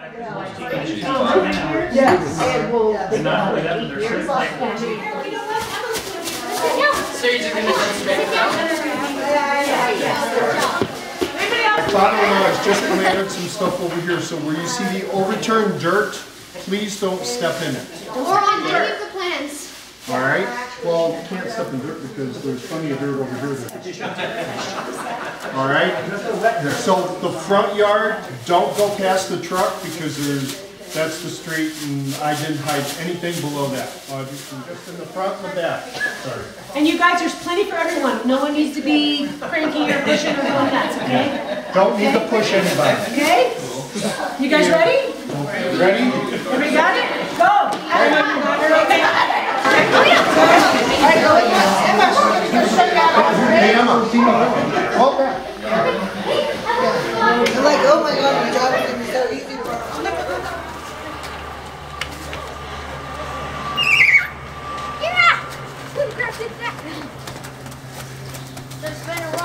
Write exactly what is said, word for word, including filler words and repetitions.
Yes. And we'll. And not only that, but there's certain like. So you're just gonna just spit it out? Father-in-law has just planted some stuff over here, so where you see the overturned dirt, please don't step in it. We're on any of the plans. All right? Well, you can't step in dirt because there's plenty of dirt over here. All right? So the front yard, don't go past the truck because there's that's the street, and I didn't hide anything below that. Uh, just in the front and the back. Sorry. And you guys, there's plenty for everyone. No one needs to be cranky or pushing or going nuts, okay? Don't need to push anybody. Okay? You guys ready? Ready? Everybody got it? Go! Hey, Emma. Hold back. I'm like, oh my god, my job is so easy. Yeah! Good grab it back. Let's spin around.